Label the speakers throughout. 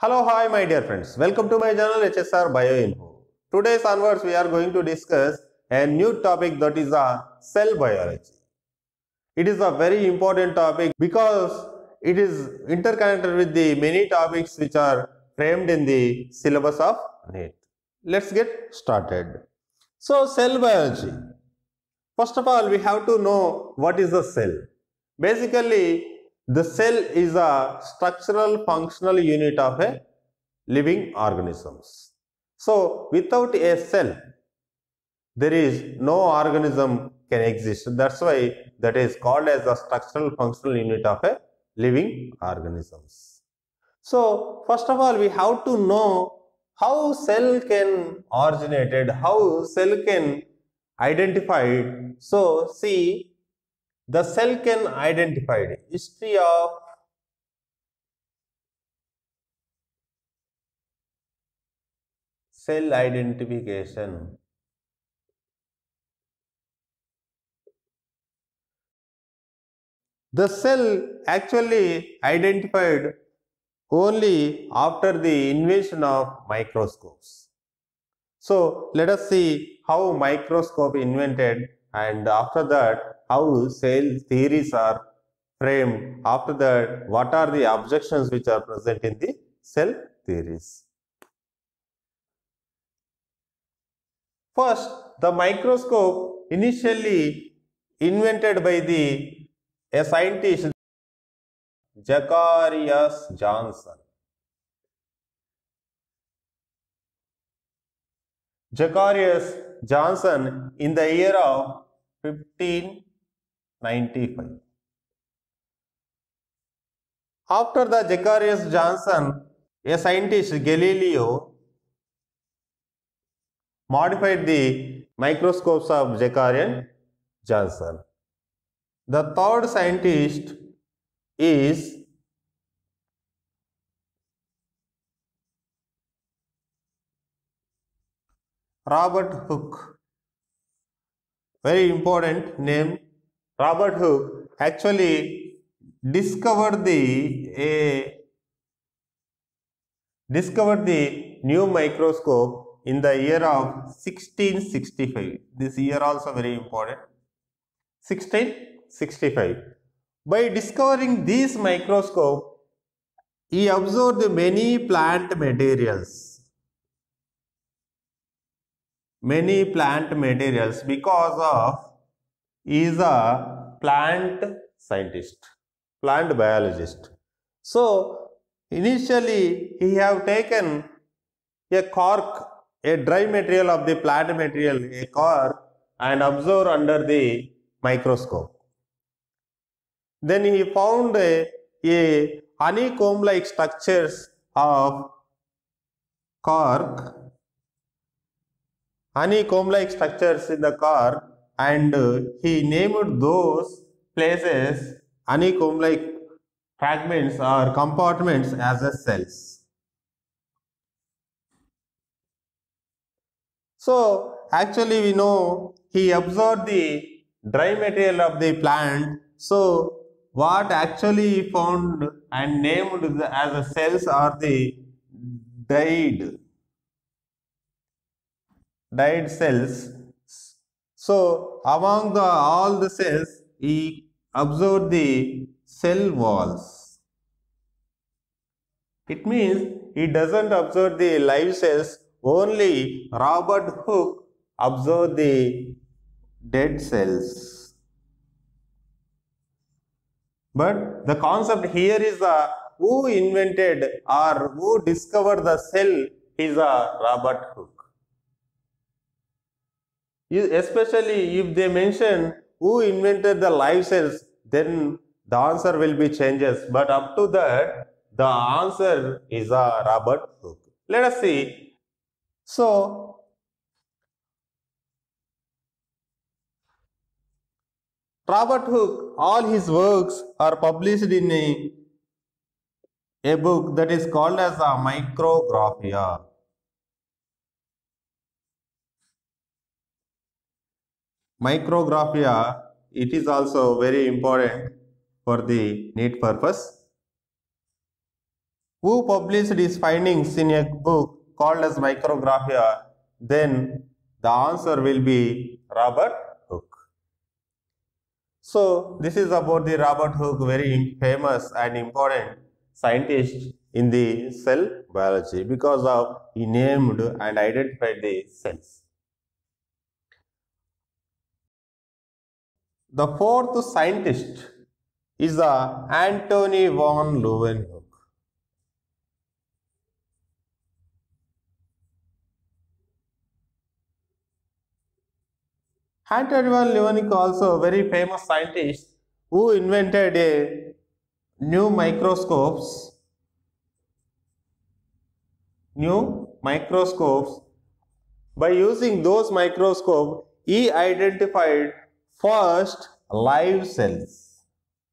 Speaker 1: Hello, hi, my dear friends. Welcome to my channel HSR Bioinfo. Today's onwards, we are going to discuss a new topic, that is cell biology. It is a very important topic because it is interconnected with the many topics which are framed in the syllabus of NEET. Let's get started. So, cell biology. First of all, we have to know what is the cell. Basically, the cell is a structural functional unit of a living organisms. So, without a cell, there is no organism can exist. That's why that is called as the structural functional unit of a living organisms. So, first of all, we have to know how cell can originated, how cell can identified. So, see, the cell can identified. History of cell identification. The cell actually identified only after the invention of microscopes. So let us see how microscope invented, and after that how cell theories are framed. After that, what are the objections which are present in the cell theories. First, the microscope initially invented by a scientist, Zacharias Johnson. Zacharias Johnson in the year of 1595. After the Zacharias Johnson, a scientist, Galileo, modified the microscopes of Zacharias Johnson. The third scientist is Robert Hooke. Very important name. Robert Hooke actually discovered the new microscope in the year of 1665. This year also very important. 1665. By discovering this microscope, he observed many plant materials. Because of he is a plant scientist, plant biologist. So initially he have taken a cork, a dry material of the plant material, a cork, and observed under the microscope. Then he found a honeycomb-like structures of cork, honeycomb-like structures in the cork, and he named those places, honeycomb-like fragments or compartments, as a cells. So actually we know he observed the dry material of the plant. So what actually he found and named as a cells are the dyed cells. So among all the cells, he observed the cell walls. It means he doesn't observe the live cells, only Robert Hooke observed the dead cells. But the concept here is who invented or who discovered the cell is Robert Hooke. Especially if they mention who invented the live cells, then the answer will be changes. But up to that, the answer is Robert Hooke. Let us see. So, Robert Hooke, all his works are published in a book that is called as a Micrographia. Micrographia, it is also very important for the NEET purpose. who published his findings in a book called as Micrographia, then the answer will be Robert Hooke. So this is about the Robert Hooke, very famous and important scientist in the cell biology because of he named and identified the cells. The fourth scientist is Antony von Leeuwenhoek. Antony von Leeuwenhoek also a very famous scientist who invented a new microscopes. By using those microscopes, he identified first live cells.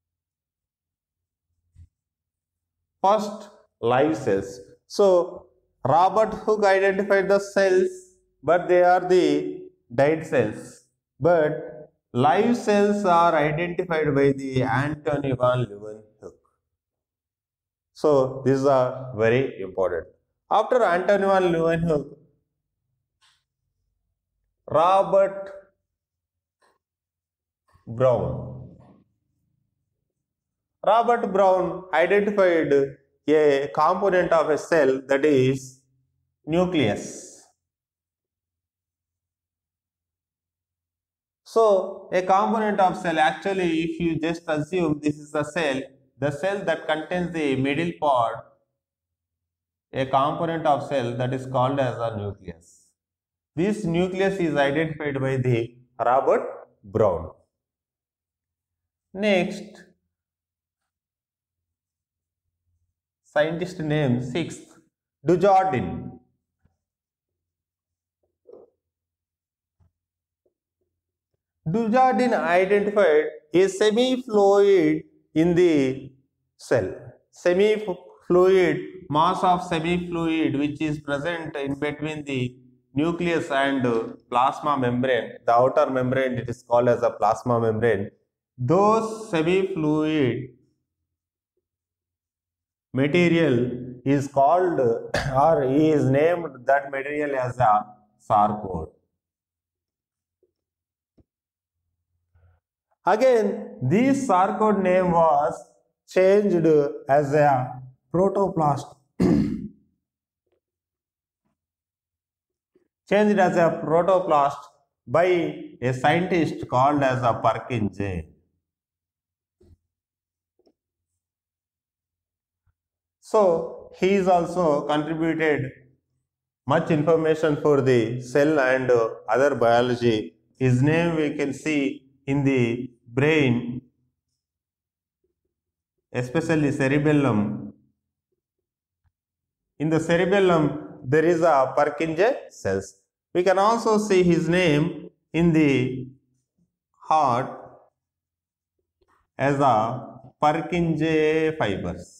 Speaker 1: So Robert Hooke identified the cells, but they are the dead cells. But live cells are identified by the Antony von Leeuwenhoek. So these are very important. After Antony von Leeuwenhoek, Robert Brown. Robert Brown identified a component of a cell, that is nucleus. So a component of cell, actually if you just assume this is the cell that contains the middle part, a component of cell that is called as a nucleus. This nucleus is identified by the Robert Brown. Next, scientist name sixth, Dujardin. Dujardin identified a semi-fluid in the cell. Mass of semi-fluid which is present in between the nucleus and plasma membrane. The outer membrane, it is called as a plasma membrane. Those semi-fluid material is called or is named that material as a sarcode. Again, this sarcode name was changed as a protoplast. By a scientist called as a Purkinje. So he is also contributed much information for the cell and other biology. His name we can see in the brain, especially cerebellum. In the cerebellum, there is a Purkinje cells. We can also see his name in the heart as a Purkinje fibers.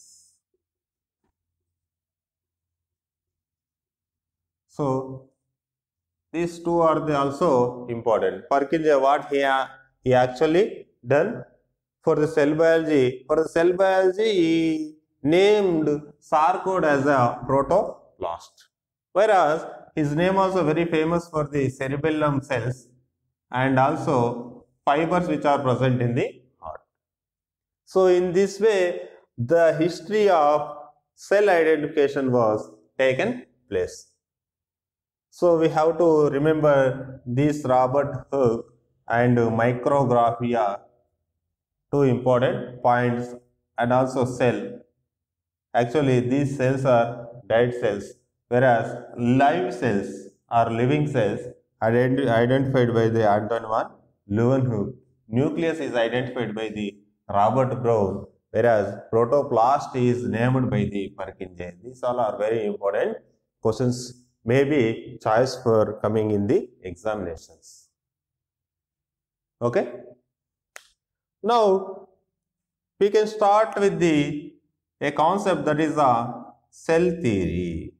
Speaker 1: So these two are also important. Purkinje, what he actually done for the cell biology. For the cell biology, he named sarcode as a protoplast. Whereas his name also very famous for the cerebellum cells and also fibers which are present in the heart. So in this way, the history of cell identification was taken place. So we have to remember this Robert Hooke and micrographia, two important points, and also cell. Actually, these cells are dead cells, whereas live cells are living cells identified by the Antony von Leeuwenhoek. Nucleus is identified by the Robert Brown, whereas protoplast is named by the Purkinje. These all are very important questions, maybe choice for coming in the examinations. Okay. Now we can start with a concept that is a cell theory.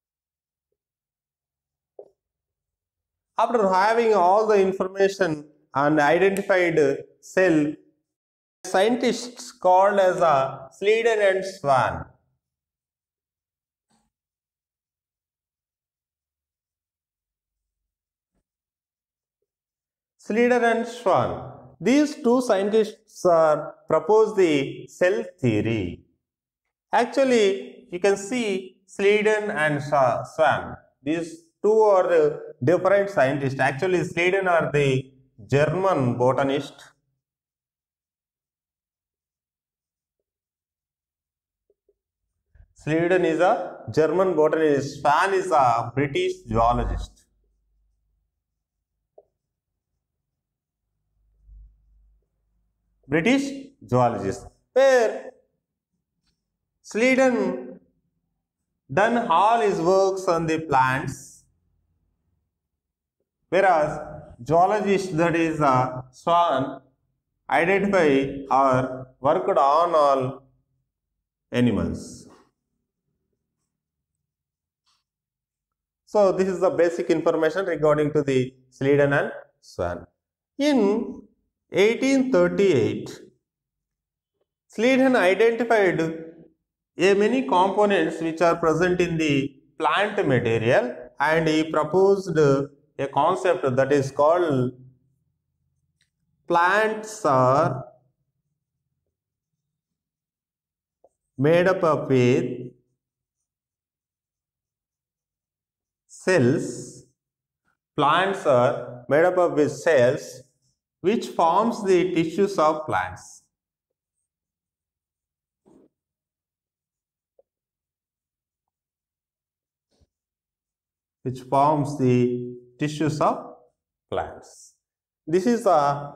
Speaker 1: After having all the information and identified cell scientists called as a Sleeden and Swan. Sleeden and Swan. These two scientists proposed the cell theory. Actually, you can see Sleeden and Swan. These two are different scientists. Actually, Sleeden are the German botanist. Sleeden is a German botanist. Swan is a British zoologist. Where Sleeden done all his works on the plants, whereas zoologist, that is Swan, identify or worked on all animals. So this is the basic information regarding to the Sleeden and Swan. In 1838, Sleeden identified many components which are present in the plant material, and he proposed a concept that is called plants are made up of with cells. Plants are made up of with cells which forms the tissues of plants. Which forms the tissues of plants. This is a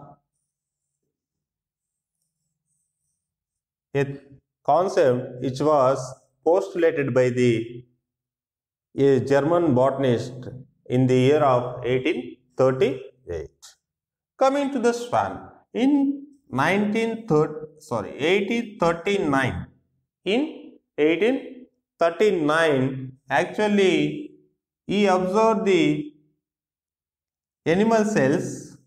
Speaker 1: concept which was postulated by a German botanist in the year of 1838. Coming to the Swan, in 1839, actually he observed the animal cells,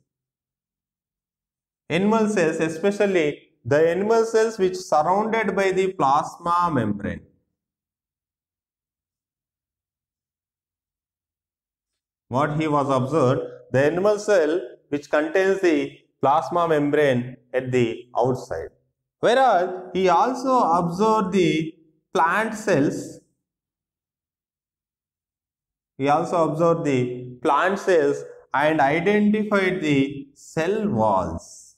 Speaker 1: especially the animal cells which surrounded by the plasma membrane. What he was observed, the animal cell which contains the plasma membrane at the outside. Whereas he also observed the plant cells. He also observed the plant cells and identified the cell walls.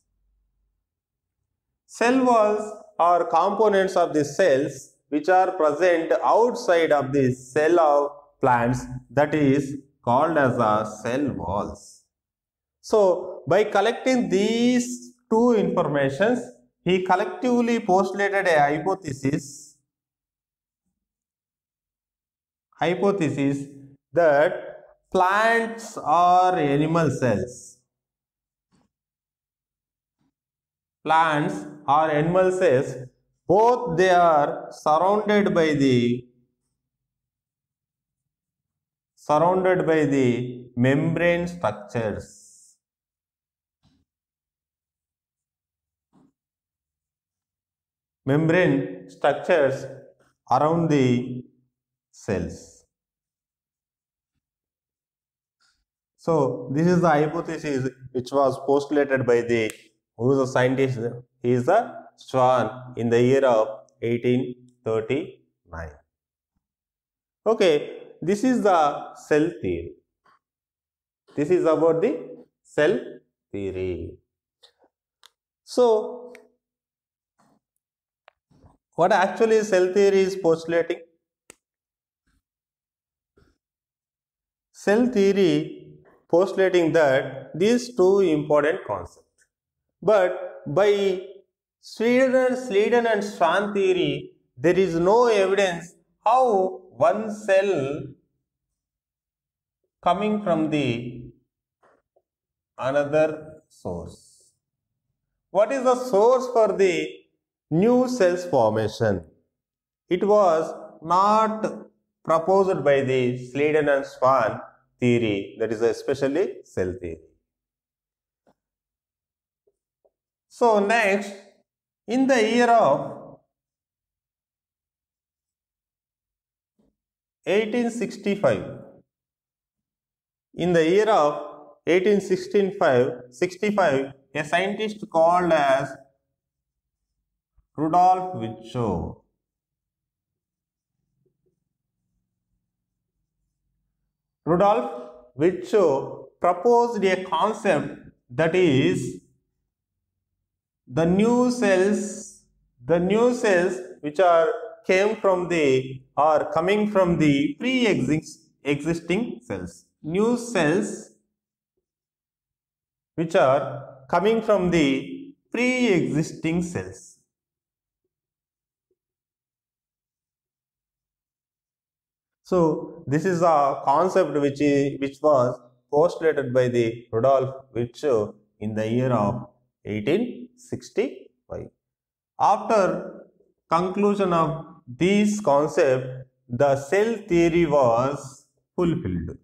Speaker 1: Cell walls are components of the cells which are present outside of the cell of plants, that is called as a cell walls. So, by collecting these two informations, he collectively postulated a hypothesis that plants are animal cells. Plants are animal cells, both they are surrounded by the membrane structures. Membrane structures around the cells. So this is the hypothesis which was postulated by who is a scientist? He is a Swan in the year of 1839. Okay, this is the cell theory. This is about the cell theory. So, what actually cell theory is postulating? Cell theory postulating that these two important concepts. But by Sleeden and Swan theory, there is no evidence how one cell coming from the another source. What is the source for the new cells formation? It was not proposed by the Sleeden and Swan theory, that is especially cell theory. So next, in the year of 1865, in the year of 1865, a scientist called as Rudolf Virchow. Rudolf Virchow proposed a concept, that is the new cells which are came from the or coming from the pre-existing cells. New cells which are coming from the pre-existing cells. So this is a concept which was postulated by the Rudolf Virchow in the year of 1865. After conclusion of this concept, the cell theory was fulfilled.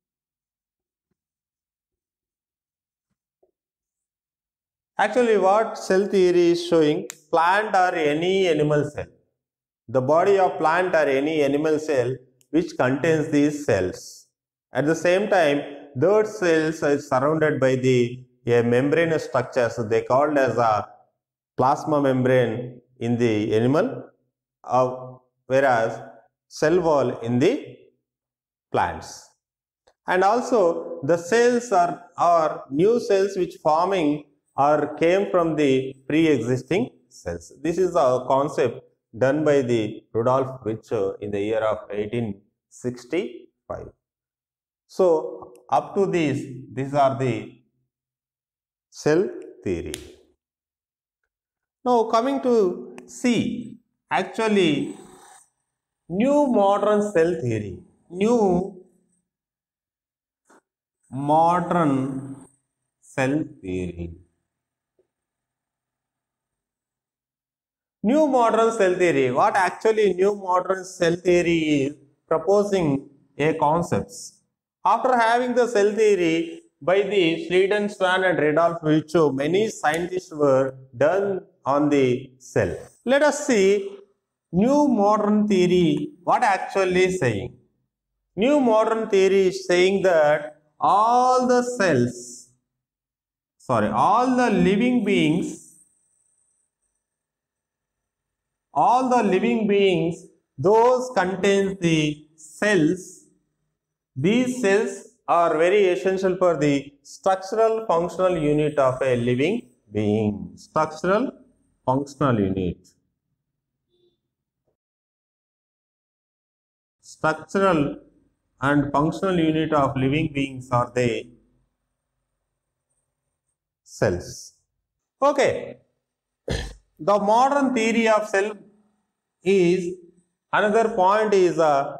Speaker 1: Actually, what cell theory is showing, plant or any animal cell, the body of plant or any animal cell which contains these cells. At the same time, those cells are surrounded by a membranous structure, so they called as a plasma membrane in the animal, whereas cell wall in the plants. And also the cells are new cells which forming or came from the pre-existing cells. This is a concept done by the Rudolf Virchow in the year of 1865. So up to these are the cell theory. Now coming to C, actually new modern cell theory. New modern cell theory. New modern cell theory. What actually new modern cell theory is? Proposing a concepts. After having the cell theory by the Friedenstein and Rudolf Virchow, many scientists were done on the cell. Let us see new modern theory. What actually is saying? New modern theory is saying that all the living beings, those contains the cells, these cells are very essential for the structural functional unit of a living being. Structural functional unit. Structural and functional unit of living beings are the cells. Okay. The modern theory of cell is, another point is the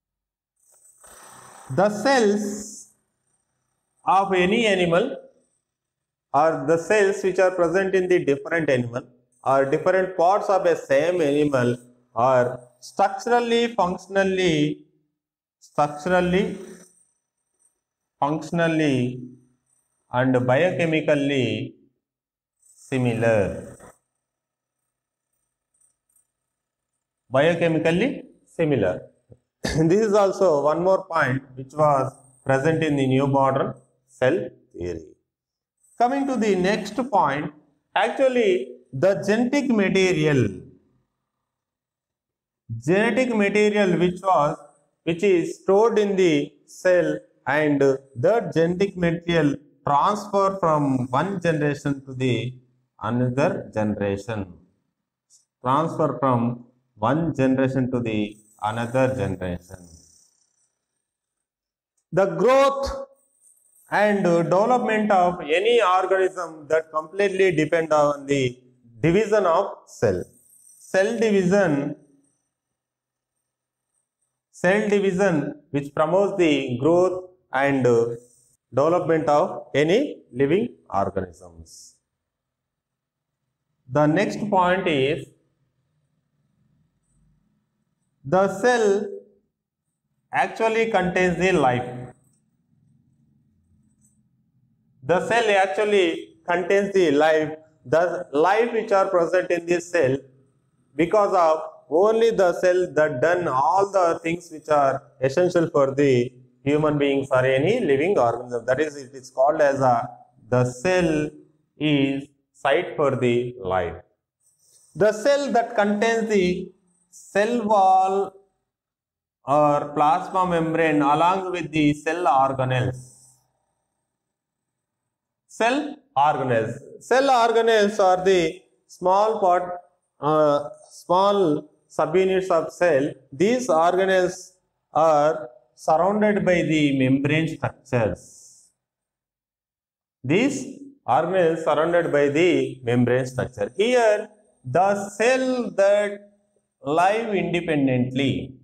Speaker 1: cells of any animal or the cells which are present in the different animal or different parts of a same animal are structurally, functionally and biochemically similar. Biochemically similar. This is also one more point which was present in the new modern cell theory. Coming to the next point, actually the genetic material which is stored in the cell, and that genetic material transfer from one generation to the another generation. Transfer from one generation to the another generation. The growth and development of any organism that completely depend on the division of cell. Cell division which promotes the growth and development of any living organisms. The next point is the cell actually contains the life. The cell actually contains the life the life which are present in this cell because of only the cell that done all the things which are essential for the human beings or any living organism. That is, it is called as the cell is site for the life. The cell that contains the cell wall or plasma membrane along with the cell organelles. Cell organelles. Cell organelles are the small small subunits of cell. These organelles are surrounded by the membrane structures. These organelles surrounded by the membrane structure. Here, the cell that live independently.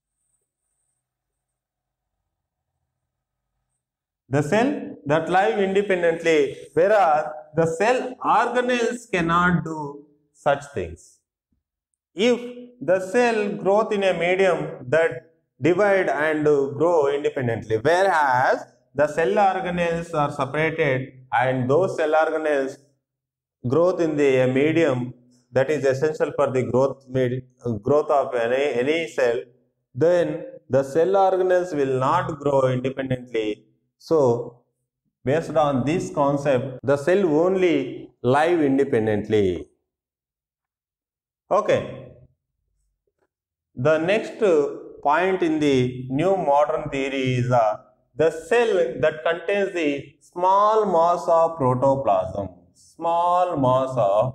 Speaker 1: The cell that live independently, whereas the cell organelles cannot do such things. If the cell growth in a medium that divide and grow independently, whereas the cell organelles are separated and those cell organelles growth in the medium that is essential for the growth of any cell, then the cell organelles will not grow independently. So, based on this concept, the cell only live independently. Okay. The next point in the new modern theory is the cell that contains the small mass of protoplasm. Small mass of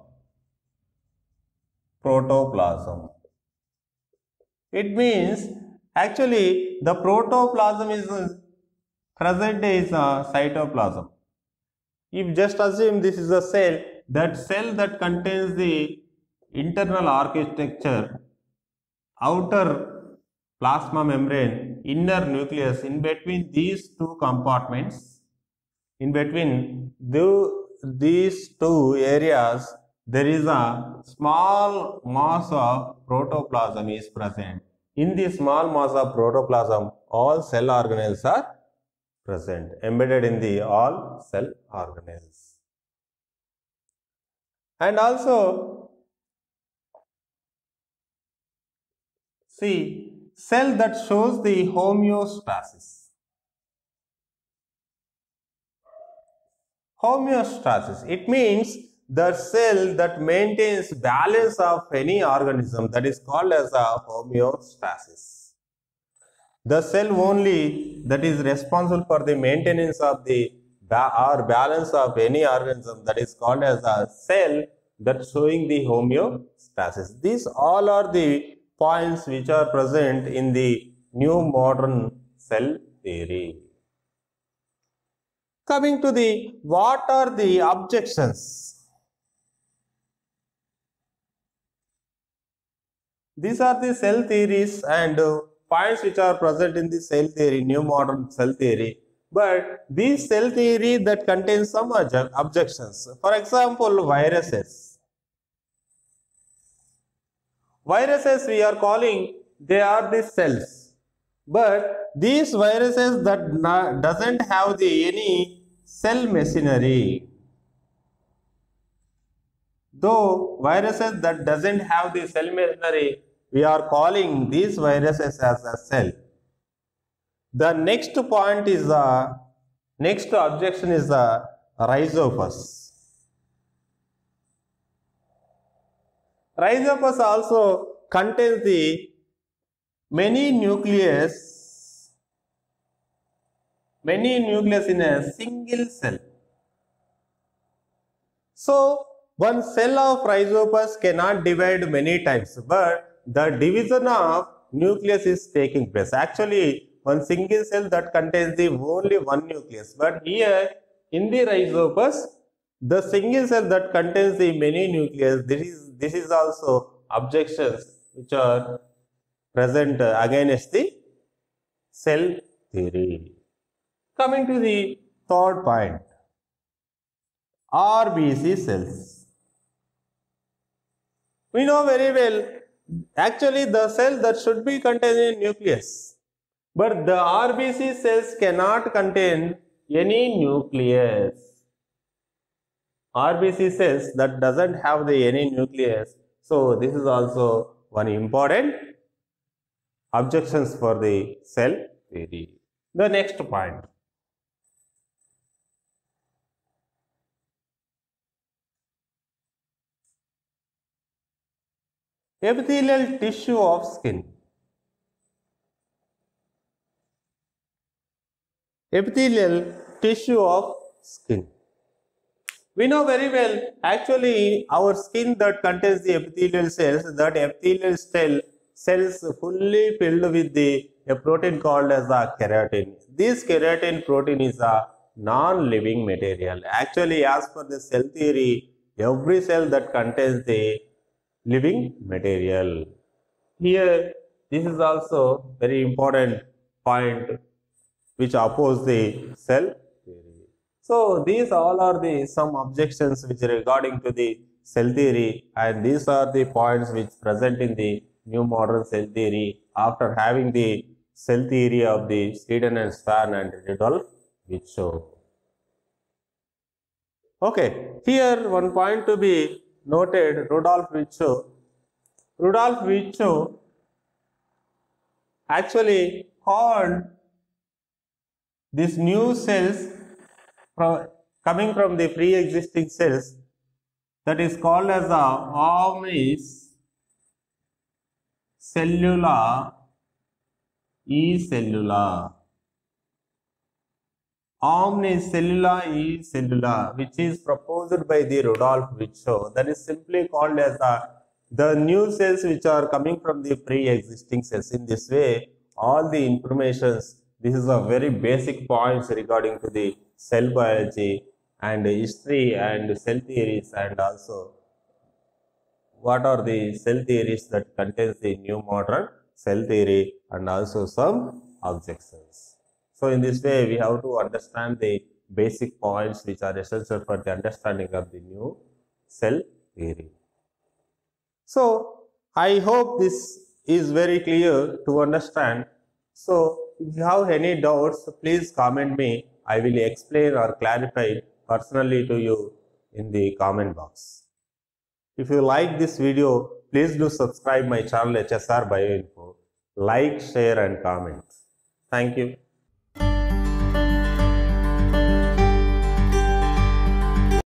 Speaker 1: protoplasm. It means actually the protoplasm is present is cytoplasm. If just assume this is a cell that contains the internal architecture, outer plasma membrane, inner nucleus, in between these two compartments, in between these two areas, there is a small mass of protoplasm is present. In this small mass of protoplasm, all cell organelles are present, embedded in the all cell organelles. And also, see, cell that shows the homeostasis. Homeostasis, it means the cell that maintains balance of any organism, that is called as a homeostasis. The cell only that is responsible for the maintenance of the balance of any organism, that is called as a cell that showing the homeostasis. These all are the points which are present in the new modern cell theory. Coming to the what are the objections? These are the cell theories and points which are present in the cell theory, new modern cell theory. But this cell theory that contains some objections. For example, viruses. Viruses we are calling, they are the cells. But these viruses that doesn't have any cell machinery. Though viruses that doesn't have the cell machinery, we are calling these viruses as a cell. The next point is next objection is the rhizopus. Rhizopus also contains the many nucleus in a single cell. So, one cell of rhizopus cannot divide many times, but the division of nucleus is taking place. Actually, one single cell that contains the only one nucleus, but here in the rhizopus, the single cell that contains the many nucleus, this is also objections which are present against the cell theory. Coming to the third point, RBC cells. We know very well, actually the cell that should be containing nucleus, but the RBC cells cannot contain any nucleus. RBC cells that doesn't have any nucleus. So this is also one important objections for the cell theory. The next point. Epithelial tissue of skin. Epithelial tissue of skin. We know very well, actually our skin that contains the epithelial cells, that epithelial cells fully filled with a protein called as the keratin. This keratin protein is a non-living material. Actually, as per the cell theory, every cell that contains the living material. Here, this is also very important point which oppose the cell theory. So these all are the some objections which regarding to the cell theory, and these are the points which present in the new modern cell theory after having the cell theory of the Steeden and Swan and Rudolf Virchow. Okay, here one point to be noted, Rudolf Virchow. Rudolf Virchow actually called these new cells coming from the pre-existing cells, that is called as the omnis cellula e cellula. Omnis cellula e cellula, which is proposed by the Rudolf Virchow, that is simply called as the new cells which are coming from the pre-existing cells. In this way, all the informations, this is a very basic points regarding to the cell biology and history and cell theories, and also what are the cell theories that contains the new modern cell theory, and also some objections. So in this way, we have to understand the basic points which are essential for the understanding of the new cell theory. So I hope this is very clear to understand. So if you have any doubts, please comment me. I will explain or clarify personally to you in the comment box. If you like this video, please do subscribe my channel HSR Bioinfo. Like, share and comment. Thank you.